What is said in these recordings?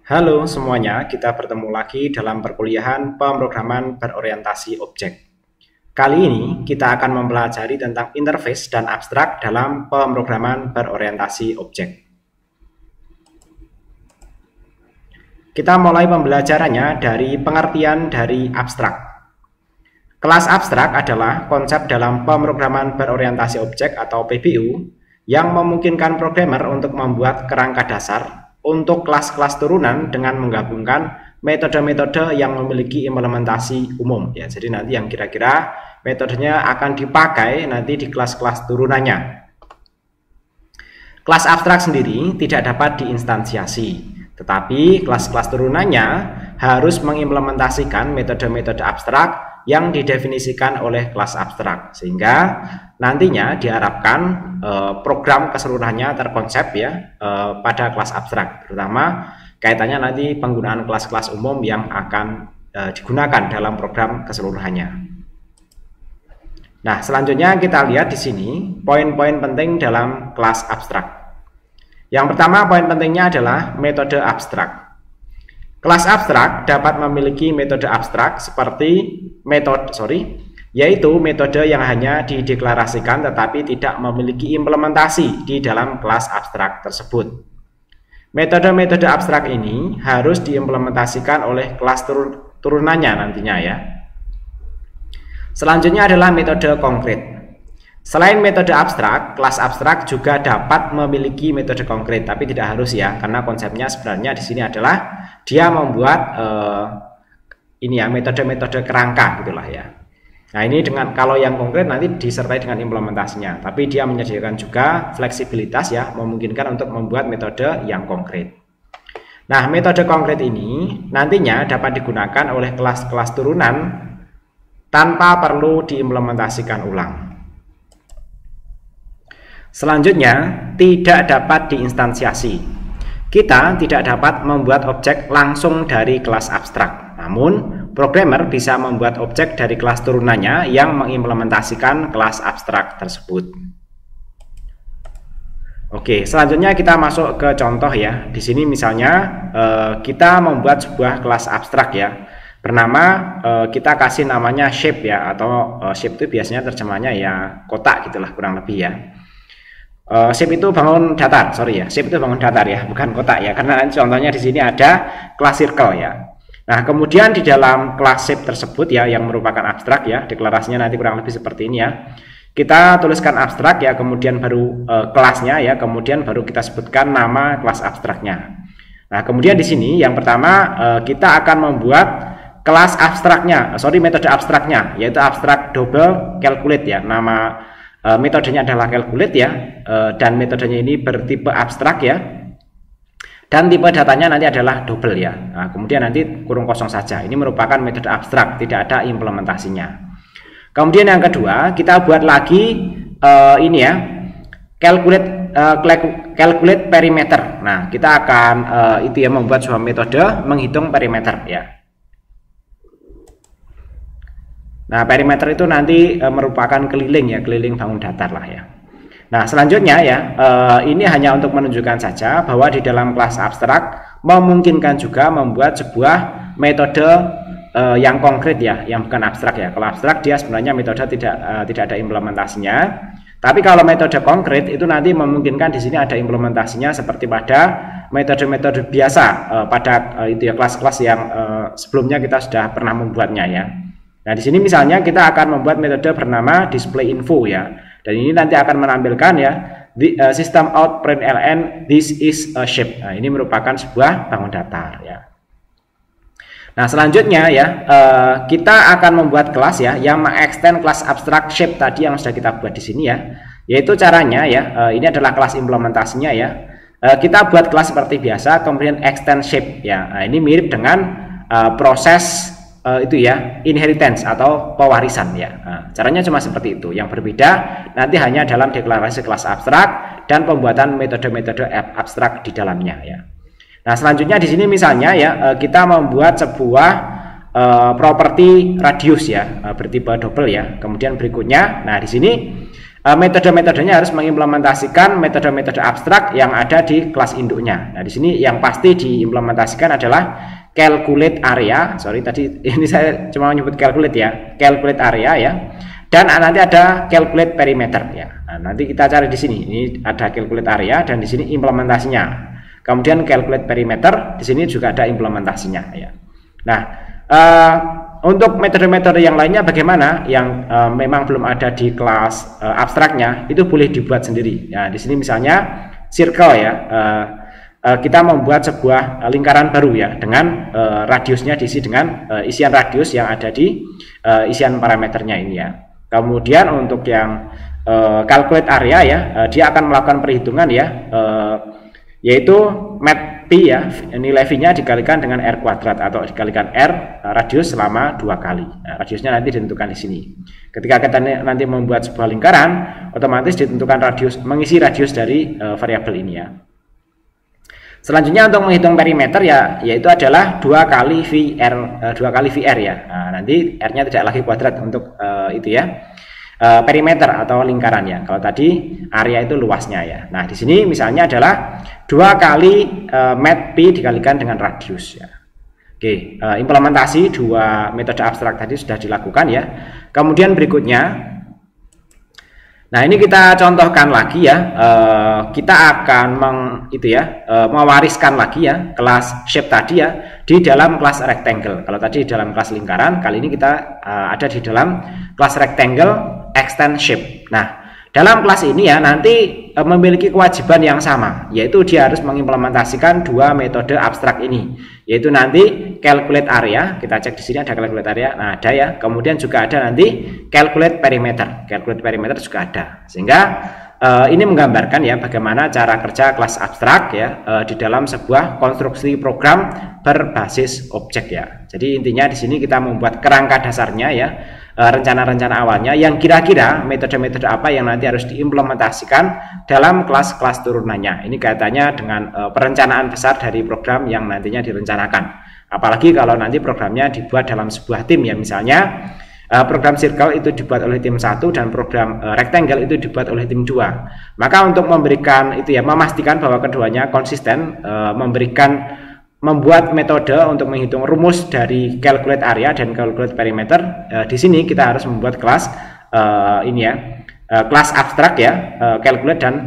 Halo semuanya, kita bertemu lagi dalam perkuliahan pemrograman berorientasi objek. Kali ini kita akan mempelajari tentang interface dan abstrak dalam pemrograman berorientasi objek. Kita mulai pembelajarannya dari pengertian dari abstrak. Kelas abstrak adalah konsep dalam pemrograman berorientasi objek atau PBO yang memungkinkan programmer untuk membuat kerangka dasar untuk kelas-kelas turunan dengan menggabungkan metode-metode yang memiliki implementasi umum ya. Jadi nanti yang kira-kira metodenya akan dipakai nanti di kelas-kelas turunannya. Kelas abstrak sendiri tidak dapat diinstansiasi, tetapi kelas-kelas turunannya harus mengimplementasikan metode-metode abstrak yang didefinisikan oleh kelas abstrak, sehingga nantinya diharapkan program keseluruhannya terkonsep ya pada kelas abstrak, terutama kaitannya nanti penggunaan kelas-kelas umum yang akan digunakan dalam program keseluruhannya. Nah, selanjutnya kita lihat di sini poin-poin penting dalam kelas abstrak. Yang pertama, poin pentingnya adalah metode abstrak. Kelas abstrak dapat memiliki metode abstrak seperti yaitu metode yang hanya dideklarasikan tetapi tidak memiliki implementasi di dalam kelas abstrak tersebut. Metode-metode abstrak ini harus diimplementasikan oleh kelas turunannya nantinya ya. Selanjutnya adalah metode konkret. Selain metode abstrak, kelas abstrak juga dapat memiliki metode konkret, tapi tidak harus ya, karena konsepnya sebenarnya di sini adalah dia membuat metode-metode kerangka gitulah ya. Nah, ini kalau yang konkret nanti disertai dengan implementasinya, tapi dia menyediakan juga fleksibilitas ya, memungkinkan untuk membuat metode yang konkret. Nah, metode konkret ini nantinya dapat digunakan oleh kelas-kelas turunan tanpa perlu diimplementasikan ulang. Selanjutnya, tidak dapat diinstansiasi. Kita tidak dapat membuat objek langsung dari kelas abstrak. Namun, programmer bisa membuat objek dari kelas turunannya yang mengimplementasikan kelas abstrak tersebut. Oke, selanjutnya kita masuk ke contoh ya. Di sini misalnya kita membuat sebuah kelas abstrak ya. Bernama kita kasih namanya shape ya, atau shape itu biasanya terjemahnya ya kotak gitulah kurang lebih ya. Shape itu bangun datar, shape itu bangun datar ya, bukan kotak ya, karena nanti contohnya di sini ada kelas circle ya. Nah, kemudian di dalam kelas shape tersebut ya, yang merupakan abstrak ya, deklarasinya nanti kurang lebih seperti ini ya. Kita tuliskan abstrak ya, kemudian baru kelasnya ya, kemudian baru kita sebutkan nama kelas abstraknya. Nah, kemudian di sini yang pertama kita akan membuat kelas abstraknya, metode abstraknya, yaitu abstrak double calculate ya, nama metodenya adalah calculate ya, dan metodenya ini bertipe abstrak ya, dan tipe datanya nanti adalah double ya. Nah, kemudian nanti kurung kosong saja. Ini merupakan metode abstrak, tidak ada implementasinya. Kemudian yang kedua, kita buat lagi ini ya, calculate perimeter. Nah, kita akan membuat sebuah metode menghitung perimeter ya. Nah, perimeter itu nanti merupakan keliling ya, keliling bangun datar lah ya. Nah, selanjutnya ya, ini hanya untuk menunjukkan saja bahwa di dalam kelas abstrak memungkinkan juga membuat sebuah metode yang konkret ya, yang bukan abstrak ya. Kalau abstrak dia sebenarnya metode tidak ada implementasinya. Tapi kalau metode konkret itu nanti memungkinkan di sini ada implementasinya seperti pada metode-metode biasa pada kelas-kelas yang sebelumnya kita sudah pernah membuatnya ya. Nah, di sini misalnya kita akan membuat metode bernama display info ya. Dan ini nanti akan menampilkan ya system out println this is a shape. Nah, ini merupakan sebuah bangun datar ya. Nah, selanjutnya ya kita akan membuat kelas ya yang mengextend kelas abstrak shape tadi yang sudah kita buat di sini ya. Yaitu caranya ya, ini adalah kelas implementasinya ya. Kita buat kelas seperti biasa, kemudian extend shape ya. Nah, ini mirip dengan proses inheritance atau pewarisan ya. Nah, caranya cuma seperti itu. Yang berbeda nanti hanya dalam deklarasi kelas abstrak dan pembuatan metode-metode abstrak di dalamnya ya. Nah, selanjutnya di sini misalnya ya kita membuat sebuah properti radius ya, bertipe double ya. Kemudian berikutnya, nah di sini metode-metodenya harus mengimplementasikan metode-metode abstrak yang ada di kelas induknya. Nah, di sini yang pasti diimplementasikan adalah calculate area. Sorry, tadi ini saya cuma menyebut calculate ya, calculate area ya. Dan nanti ada calculate perimeter ya. Nah, nanti kita cari di sini. Ini ada calculate area dan di sini implementasinya. Kemudian calculate perimeter, di sini juga ada implementasinya ya. Nah, untuk metode-metode yang lainnya bagaimana yang memang belum ada di kelas abstraknya, itu boleh dibuat sendiri. Ya, di sini misalnya circle ya, kita membuat sebuah lingkaran baru ya dengan radiusnya diisi dengan isian radius yang ada di isian parameternya ini ya. Kemudian untuk yang calculate area ya, dia akan melakukan perhitungan ya, yaitu mat P ya, nilai V-nya dikalikan dengan R kuadrat atau dikalikan R radius selama 2 kali. Nah, radiusnya nanti ditentukan di sini. Ketika kita nanti membuat sebuah lingkaran, otomatis ditentukan radius, mengisi radius dari variabel ini ya. Selanjutnya untuk menghitung perimeter ya, yaitu adalah 2 kali VR ya. Nah, nanti R-nya tidak lagi kuadrat untuk itu ya. Perimeter atau lingkaran ya. Kalau tadi area itu luasnya ya. Nah, di sini misalnya adalah 2 kali mat P dikalikan dengan radius ya. Oke, implementasi 2 metode abstrak tadi sudah dilakukan ya. Kemudian berikutnya, nah ini kita contohkan lagi ya. Kita akan mewariskan lagi ya kelas shape tadi ya di dalam kelas rectangle. Kalau tadi di dalam kelas lingkaran, kali ini kita ada di dalam kelas rectangle extend shape. Nah, dalam kelas ini ya nanti memiliki kewajiban yang sama, yaitu dia harus mengimplementasikan 2 metode abstrak ini, yaitu nanti calculate area. Kita cek di sini ada calculate area, nah ada ya. Kemudian juga ada nanti calculate perimeter. Calculate perimeter juga ada. Sehingga ini menggambarkan ya bagaimana cara kerja kelas abstrak ya di dalam sebuah konstruksi program berbasis objek ya. Jadi intinya di sini kita membuat kerangka dasarnya ya, rencana-rencana awalnya yang kira-kira metode-metode apa yang nanti harus diimplementasikan dalam kelas-kelas turunannya. Ini kaitannya dengan perencanaan besar dari program yang nantinya direncanakan. Apalagi kalau nanti programnya dibuat dalam sebuah tim ya, misalnya program circle itu dibuat oleh tim 1 dan program rectangle itu dibuat oleh tim 2. Maka untuk memberikan itu ya, memastikan bahwa keduanya konsisten, membuat metode untuk menghitung rumus dari calculate area dan calculate perimeter. Di sini kita harus membuat kelas kelas abstrak ya, calculate dan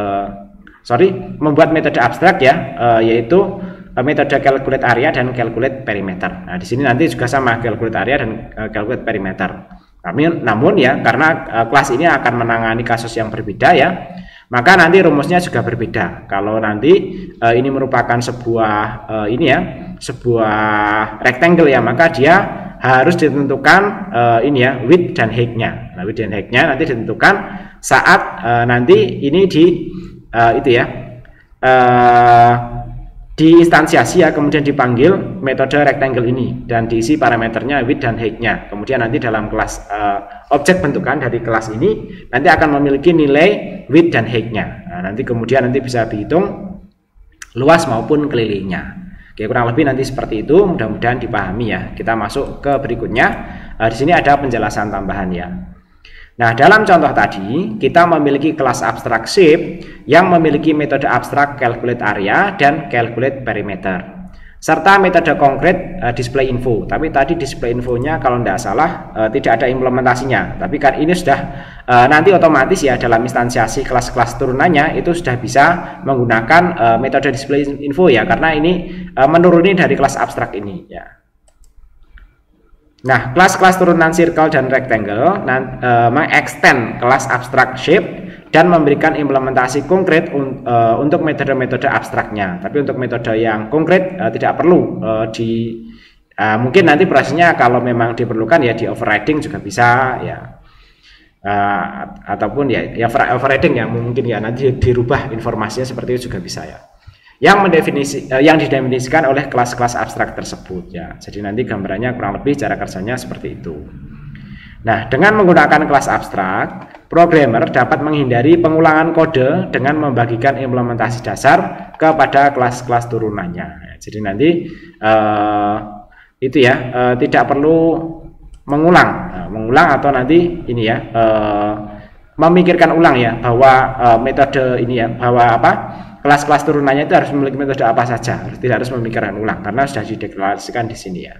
membuat metode abstrak ya, yaitu metode calculate area dan calculate perimeter. Nah, di sini nanti juga sama calculate area dan calculate perimeter. Namun ya, karena kelas ini akan menangani kasus yang berbeda ya, maka nanti rumusnya juga berbeda. Kalau nanti ini merupakan sebuah sebuah rectangle ya, maka dia harus ditentukan width dan height-nya. Nah, width dan height-nya nanti ditentukan saat nanti ini diinstansiasi ya, kemudian dipanggil metode rectangle ini dan diisi parameternya width dan height-nya. Kemudian nanti dalam kelas objek bentukan dari kelas ini nanti akan memiliki nilai width dan height-nya. Nah, nanti kemudian bisa dihitung luas maupun kelilingnya. Oke, kurang lebih nanti seperti itu, mudah-mudahan dipahami ya. Kita masuk ke berikutnya. Di sini ada penjelasan tambahan ya. Nah, dalam contoh tadi kita memiliki kelas abstrak shape yang memiliki metode abstrak calculate area dan calculate perimeter, serta metode konkret display info. Tapi tadi display infonya kalau tidak salah tidak ada implementasinya. Tapi kan ini sudah nanti otomatis ya, dalam instansiasi kelas-kelas turunannya itu sudah bisa menggunakan metode display info ya, karena ini menuruni dari kelas abstrak ini ya. Nah, kelas-kelas turunan circle dan rectangle mengextend kelas abstrak shape dan memberikan implementasi konkret untuk metode-metode abstraknya. Tapi untuk metode yang konkret tidak perlu mungkin nanti prosesnya kalau memang diperlukan ya di overriding juga bisa ya, ataupun ya overriding ya mungkin ya nanti dirubah informasinya seperti itu juga bisa ya. Yang didefinisikan oleh kelas-kelas abstrak tersebut ya. Jadi nanti gambarannya kurang lebih cara kerjanya seperti itu. Nah, dengan menggunakan kelas abstrak, programmer dapat menghindari pengulangan kode dengan membagikan implementasi dasar kepada kelas-kelas turunannya. Jadi nanti tidak perlu mengulang atau nanti memikirkan ulang ya bahwa metode ini ya, bahwa kelas-kelas turunannya itu harus memiliki metode apa saja, tidak harus memikirkan ulang karena sudah dideklarasikan di sini ya.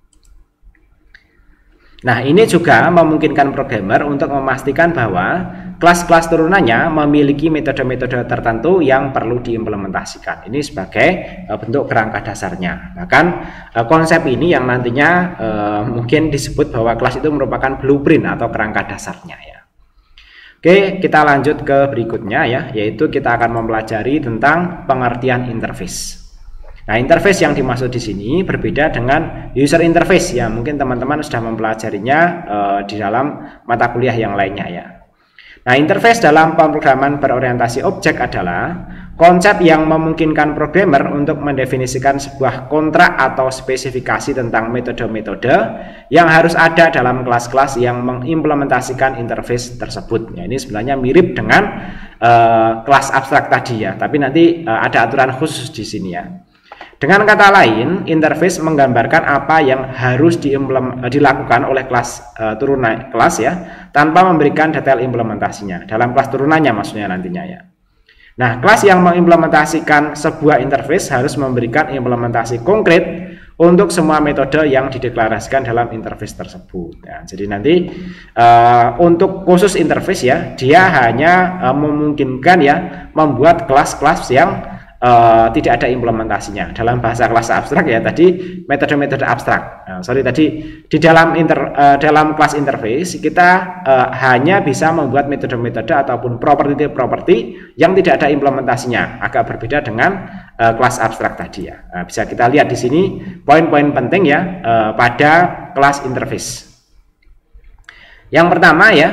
Nah, ini juga memungkinkan programmer untuk memastikan bahwa kelas-kelas turunannya memiliki metode-metode tertentu yang perlu diimplementasikan. Ini sebagai bentuk kerangka dasarnya. Bahkan konsep ini yang nantinya mungkin disebut bahwa kelas itu merupakan blueprint atau kerangka dasarnya ya. Oke, kita lanjut ke berikutnya ya, yaitu kita akan mempelajari tentang pengertian interface. Nah, interface yang dimaksud di sini berbeda dengan user interface ya. Mungkin teman-teman sudah mempelajarinya di dalam mata kuliah yang lainnya ya. Nah, interface dalam pemrograman berorientasi objek adalah konsep yang memungkinkan programmer untuk mendefinisikan sebuah kontrak atau spesifikasi tentang metode-metode yang harus ada dalam kelas-kelas yang mengimplementasikan interface tersebut. Ya, ini sebenarnya mirip dengan kelas abstrak tadi ya, tapi nanti ada aturan khusus di sini ya. Dengan kata lain, interface menggambarkan apa yang harus dilakukan oleh kelas turunan kelas ya, tanpa memberikan detail implementasinya. Dalam kelas turunannya maksudnya nantinya ya. Nah, kelas yang mengimplementasikan sebuah interface harus memberikan implementasi konkret untuk semua metode yang dideklarasikan dalam interface tersebut. Ya, jadi nanti untuk khusus interface ya, dia hanya memungkinkan ya membuat kelas-kelas yang tidak ada implementasinya. Dalam bahasa kelas abstrak ya tadi metode-metode abstrak. Tadi di dalam kelas interface kita hanya bisa membuat metode-metode ataupun properti yang tidak ada implementasinya. Agak berbeda dengan kelas abstrak tadi ya. Bisa kita lihat di sini poin-poin penting ya pada kelas interface. Yang pertama ya.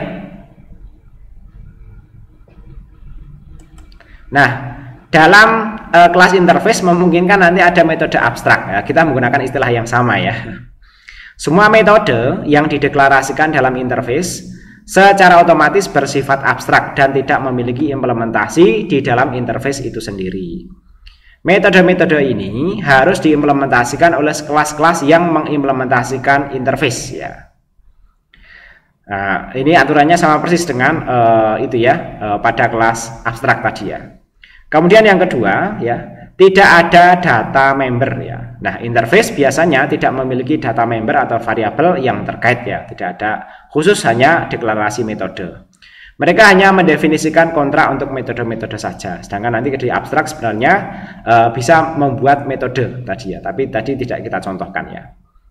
Nah, dalam kelas interface memungkinkan nanti ada metode abstrak ya, kita menggunakan istilah yang sama ya. Semua metode yang dideklarasikan dalam interface secara otomatis bersifat abstrak dan tidak memiliki implementasi di dalam interface itu sendiri. Metode-metode ini harus diimplementasikan oleh kelas-kelas yang mengimplementasikan interface ya. Nah, ini aturannya sama persis dengan itu ya pada kelas abstrak tadi ya. Kemudian yang kedua ya, tidak ada data member ya. Nah, interface biasanya tidak memiliki data member atau variabel yang terkait ya, tidak ada, khusus hanya deklarasi metode. Mereka hanya mendefinisikan kontrak untuk metode-metode saja. Sedangkan nanti di abstrak sebenarnya bisa membuat metode tadi ya, tapi tadi tidak kita contohkan ya.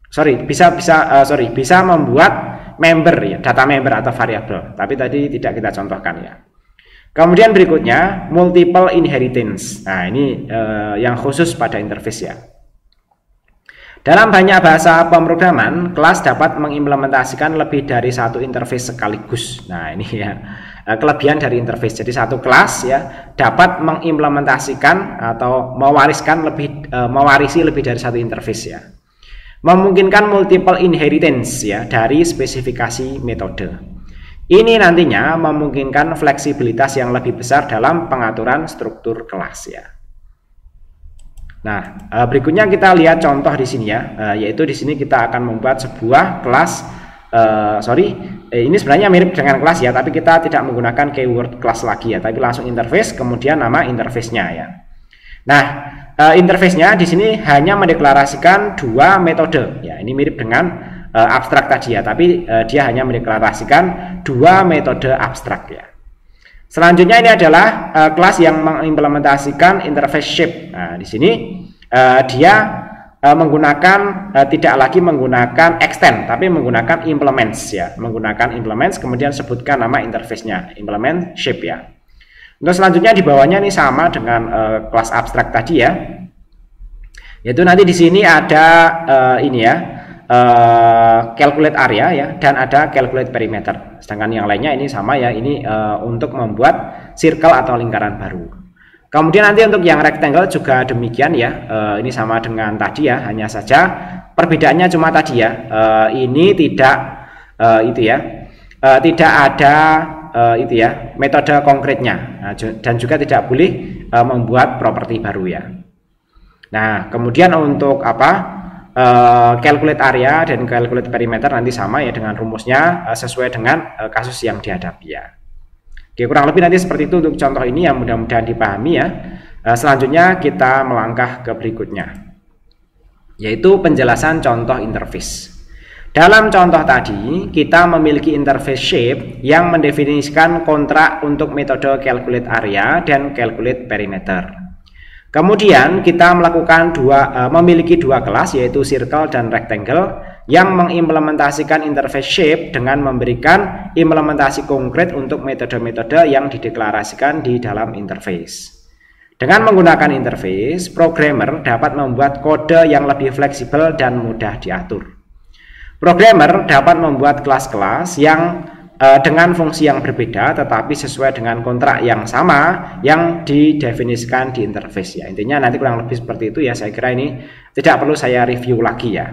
Bisa membuat member ya, data member atau variabel, tapi tadi tidak kita contohkan ya. Kemudian berikutnya multiple inheritance. Nah, ini yang khusus pada interface ya. Dalam banyak bahasa pemrograman, kelas dapat mengimplementasikan lebih dari satu interface sekaligus. Nah, ini ya kelebihan dari interface. Jadi satu kelas ya dapat mengimplementasikan atau mewarisi lebih dari satu interface ya. Memungkinkan multiple inheritance ya dari spesifikasi metode. Ini nantinya memungkinkan fleksibilitas yang lebih besar dalam pengaturan struktur kelas ya. Nah, berikutnya kita lihat contoh di sini ya, yaitu di sini kita akan membuat sebuah kelas. Ini sebenarnya mirip dengan kelas ya, tapi kita tidak menggunakan keyword kelas lagi ya, tapi langsung interface kemudian nama interface-nya ya. Nah, interface-nya di sini hanya mendeklarasikan dua metode ya. Ini mirip dengan abstrak tadi ya, tapi dia hanya mendeklarasikan dua metode abstrak ya. Selanjutnya ini adalah kelas yang mengimplementasikan interface shape. Nah, di sini dia menggunakan tidak lagi menggunakan extend, tapi menggunakan implements ya, menggunakan implements kemudian sebutkan nama interface-nya, implement shape ya. Untuk selanjutnya di bawahnya ini sama dengan kelas abstrak tadi ya, yaitu nanti di sini ada ini ya, calculate area ya, dan ada calculate perimeter. Sedangkan yang lainnya ini sama ya, ini untuk membuat circle atau lingkaran baru. Kemudian nanti untuk yang rectangle juga demikian ya, ini sama dengan tadi ya, hanya saja perbedaannya cuma tadi ya, ini tidak tidak ada itu ya metode konkretnya, dan juga tidak boleh membuat properti baru ya. Nah, kemudian untuk calculate area dan calculate perimeter nanti sama ya dengan rumusnya, sesuai dengan kasus yang dihadapi ya. Oke, kurang lebih nanti seperti itu untuk contoh ini yang mudah-mudahan dipahami ya. Selanjutnya kita melangkah ke berikutnya, yaitu penjelasan contoh interface. Dalam contoh tadi, kita memiliki interface shape yang mendefinisikan kontrak untuk metode calculate area dan calculate perimeter. Kemudian kita memiliki dua kelas, yaitu circle dan rectangle, yang mengimplementasikan interface shape dengan memberikan implementasi konkret untuk metode-metode yang dideklarasikan di dalam interface. Dengan menggunakan interface, programmer dapat membuat kode yang lebih fleksibel dan mudah diatur. Programmer dapat membuat kelas-kelas yang dengan fungsi yang berbeda tetapi sesuai dengan kontrak yang sama yang didefinisikan di interface ya. Intinya nanti kurang lebih seperti itu ya. Saya kira ini tidak perlu saya review lagi ya.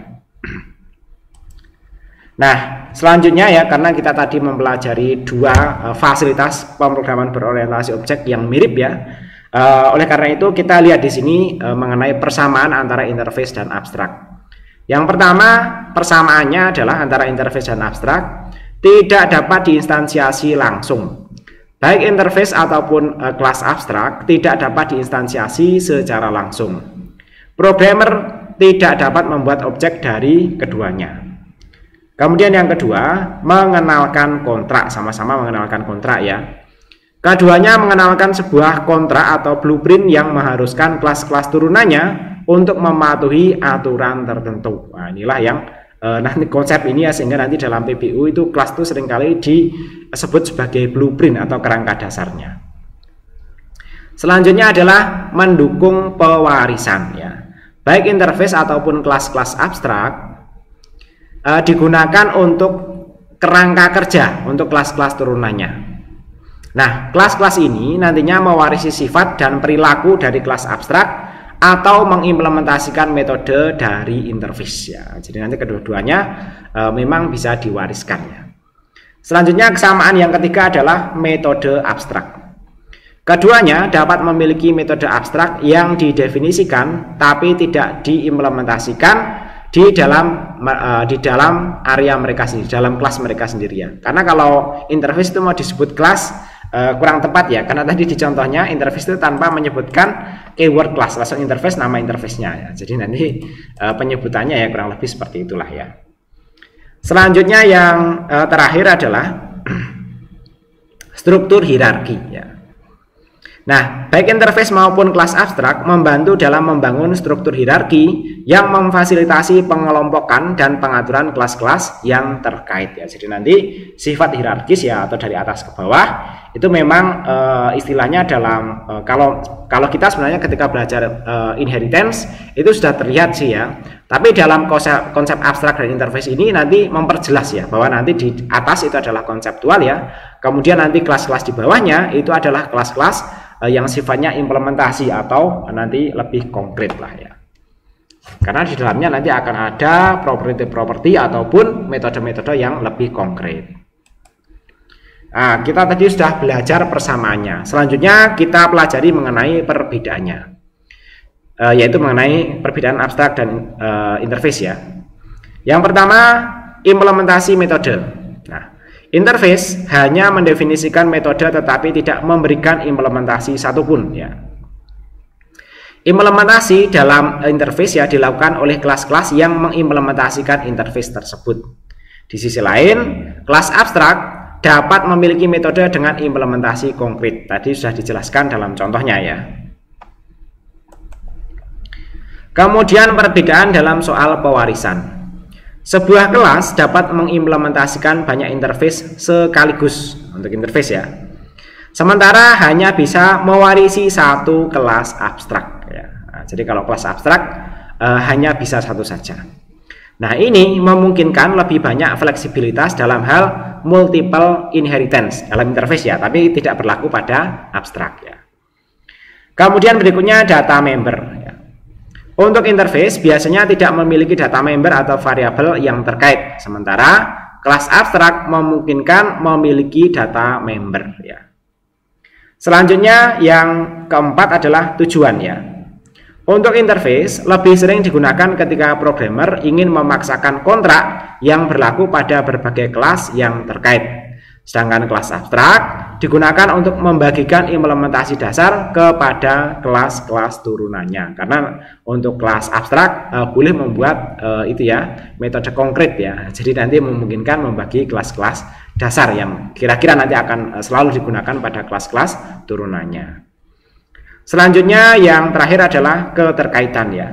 Nah, selanjutnya ya, karena kita tadi mempelajari dua fasilitas pemrograman berorientasi objek yang mirip ya. Oleh karena itu kita lihat di sini mengenai persamaan antara interface dan abstrak. Yang pertama, persamaannya adalah antara interface dan abstrak tidak dapat diinstansiasi langsung. Baik interface ataupun kelas abstrak tidak dapat diinstansiasi secara langsung. Programmer tidak dapat membuat objek dari keduanya. Kemudian yang kedua, mengenalkan kontrak, sama-sama mengenalkan kontrak ya. Keduanya mengenalkan sebuah kontrak atau blueprint yang mengharuskan kelas-kelas turunannya untuk mematuhi aturan tertentu. Nah, inilah yang nanti konsep ini ya, sehingga nanti dalam PBU itu kelas itu seringkali disebut sebagai blueprint atau kerangka dasarnya. Selanjutnya adalah mendukung pewarisan ya. Baik interface ataupun kelas-kelas abstrak digunakan untuk kerangka kerja untuk kelas-kelas turunannya. Nah, kelas-kelas ini nantinya mewarisi sifat dan perilaku dari kelas abstrak atau mengimplementasikan metode dari interface ya. Jadi nanti kedua-duanya memang bisa diwariskan ya. Selanjutnya kesamaan yang ketiga adalah metode abstrak. Keduanya dapat memiliki metode abstrak yang didefinisikan tapi tidak diimplementasikan di dalam area mereka sendiri, dalam kelas mereka sendiri ya. Karena kalau interface itu mau disebut kelas kurang tepat ya, karena tadi di contohnya interface itu tanpa menyebutkan keyword kelas, langsung interface nama interface-nya ya. Jadi nanti penyebutannya ya kurang lebih seperti itulah ya. Selanjutnya yang terakhir adalah struktur hierarki ya. Nah, baik interface maupun kelas abstrak membantu dalam membangun struktur hierarki yang memfasilitasi pengelompokan dan pengaturan kelas-kelas yang terkait ya. Jadi nanti sifat hierarkis ya, atau dari atas ke bawah itu memang istilahnya dalam kalau kita sebenarnya ketika belajar inheritance itu sudah terlihat sih ya. Tapi dalam konsep abstrak dan interface ini nanti memperjelas ya, bahwa nanti di atas itu adalah konseptual ya. Kemudian nanti kelas-kelas di bawahnya itu adalah kelas-kelas yang sifatnya implementasi atau nanti lebih konkret lah ya. Karena di dalamnya nanti akan ada properti-properti ataupun metode-metode yang lebih konkret. Nah, kita tadi sudah belajar persamaannya. Selanjutnya kita pelajari mengenai perbedaannya, yaitu mengenai perbedaan abstrak dan interface ya. Yang pertama, implementasi metode. Nah, interface hanya mendefinisikan metode tetapi tidak memberikan implementasi satupun ya. Implementasi dalam interface ya dilakukan oleh kelas-kelas yang mengimplementasikan interface tersebut. Di sisi lain, kelas abstrak dapat memiliki metode dengan implementasi konkret. Tadi sudah dijelaskan dalam contohnya ya. Kemudian perbedaan dalam soal pewarisan. Sebuah kelas dapat mengimplementasikan banyak interface sekaligus untuk interface ya. Sementara hanya bisa mewarisi satu kelas abstrak ya. Nah, jadi kalau kelas abstrak hanya bisa satu saja. Nah, ini memungkinkan lebih banyak fleksibilitas dalam hal multiple inheritance dalam interface ya, tapi tidak berlaku pada abstrak ya. Kemudian berikutnya data member ya. Untuk interface biasanya tidak memiliki data member atau variabel yang terkait, sementara kelas abstrak memungkinkan memiliki data member ya. Selanjutnya yang keempat adalah tujuan ya. Untuk interface lebih sering digunakan ketika programmer ingin memaksakan kontrak yang berlaku pada berbagai kelas yang terkait. Sedangkan kelas abstrak digunakan untuk membagikan implementasi dasar kepada kelas-kelas turunannya. Karena untuk kelas abstrak boleh membuat itu ya, metode konkret ya. Jadi nanti memungkinkan membagi kelas-kelas dasar yang kira-kira nanti akan selalu digunakan pada kelas-kelas turunannya. Selanjutnya yang terakhir adalah keterkaitan ya.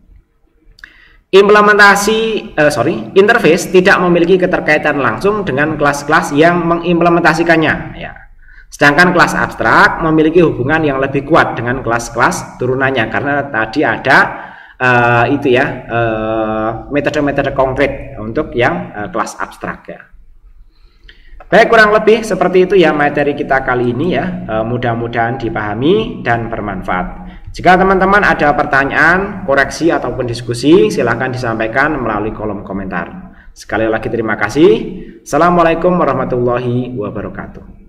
Interface tidak memiliki keterkaitan langsung dengan kelas-kelas yang mengimplementasikannya ya. Sedangkan kelas abstrak memiliki hubungan yang lebih kuat dengan kelas-kelas turunannya karena tadi ada metode-metode konkret untuk yang kelas abstrak ya. Baik, kurang lebih seperti itu ya materi kita kali ini ya. Mudah-mudahan dipahami dan bermanfaat. Jika teman-teman ada pertanyaan, koreksi ataupun diskusi, silahkan disampaikan melalui kolom komentar. Sekali lagi terima kasih. Assalamualaikum warahmatullahi wabarakatuh.